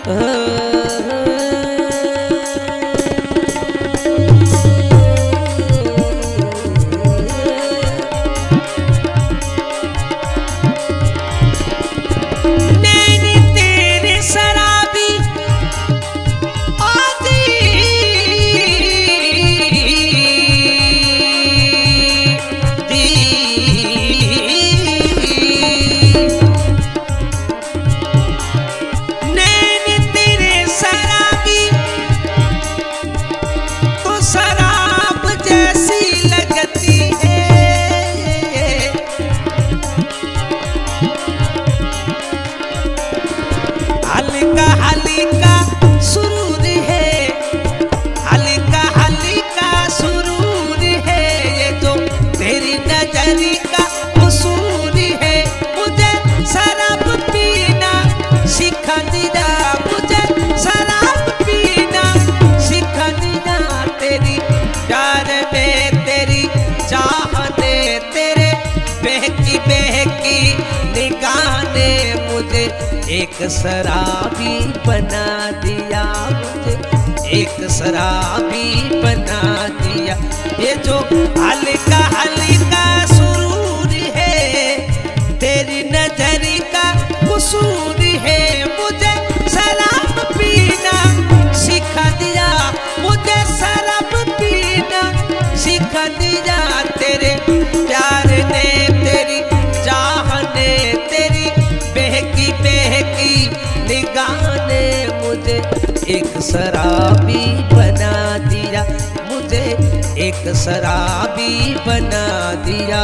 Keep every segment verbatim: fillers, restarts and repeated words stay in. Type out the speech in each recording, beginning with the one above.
एक शराबी बना दिया मुझे, एक शराबी बना दिया। ये जो हल्का हल्का सुरूर है तेरी नजर का कसूर है, मुझे शराब पीना सिखा दिया, मुझे शराब पीना सिखा दिया। तेरे प्यार ने तेरी चाह ने तेरी बहकी बहकी निगाह ने मुझे एक शराबी बना दिया, मुझे एक शराबी बना दिया।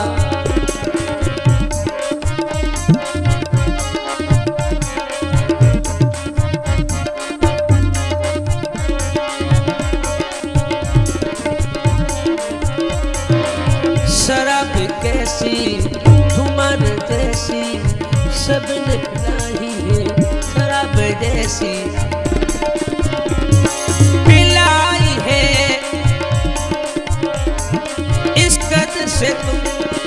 शराब कैसी धुमर जैसी सबने पिलाई है, शराब जैसी पिलाई है। इस कदर से तुम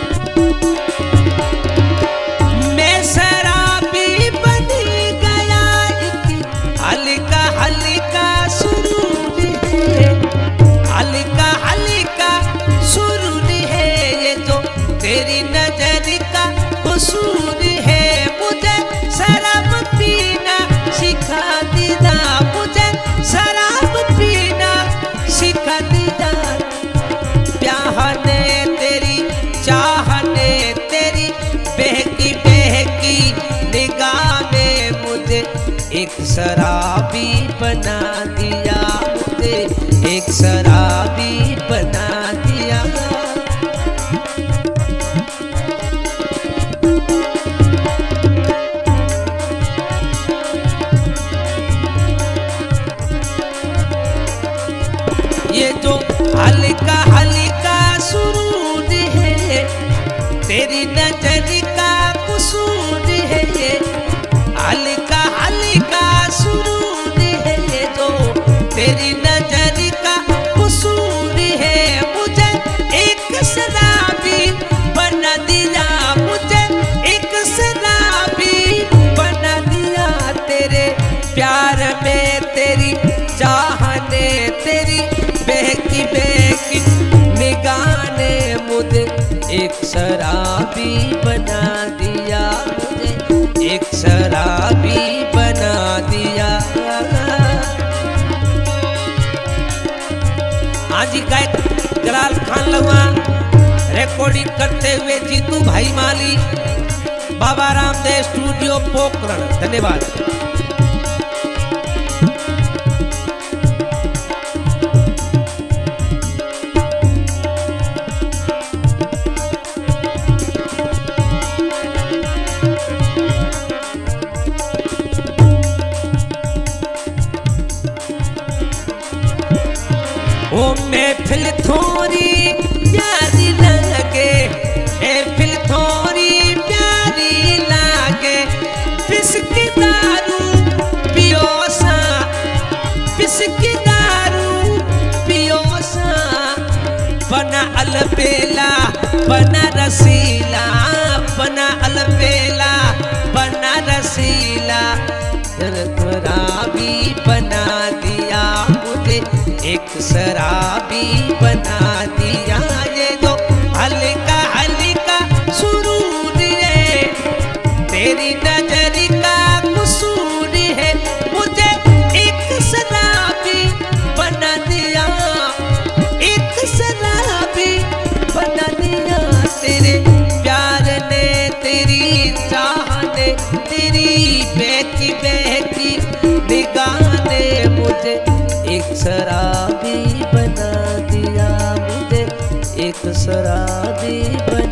मैं शराबी बनी गया, हल्का हल्का सुरूर है, हल्का हल्का सुरूर है। ये जो तेरी नजर का कसूर है, मुझे शराब पीना सिखा दिया, मुझे शराब पीना सिखा दिया। प्याह ने तेरी चाह ने तेरी बहकी बहकी निगाह ने मुझे एक शराबी बना दिया, मुझे एक शराबी बना दिया। ये जो हल्का हल्का सुरूर है तेरी नजर का कसूर है, ये हल्का हल्का सुरूर है। ये जो तेरी नजर का कसूर है, मुझे एक शराबी बना दिया, मुझे एक शराबी बना दिया। तेरे प्यार में तेरी चाह ने तेरी बहकी बहकी निगाह ने मुझे एक शराबी बना दिया, मुझे एक शराबी बना दिया। आज ही गायक जलाल खान लगा रिकॉर्डिंग करते हुए जीतू भाई माली, बाबा रामदेव स्टूडियो पोखरण। धन्यवाद। ओ महफिल थोड़ी प्यारी लगे, महफिल थोड़ी प्यारी लगे, पिसकी दारू पियो सा, पिसकी दारू पियो सा। बना अलबेला बना रसीला, बना अलबेला बना रसीला। शराबी बना दिया। ये जो हल्का हल्का सुरूर है तेरी नजर का कसूर है, मुझे एक शराबी बना दिया, एक शराबी बना दिया। तेरे प्यार ने, तेरी चाह ने, तेरी बहकी बहकी निगाह ने मुझे एक शराबी बना दिया, मुझे एक शराबी बना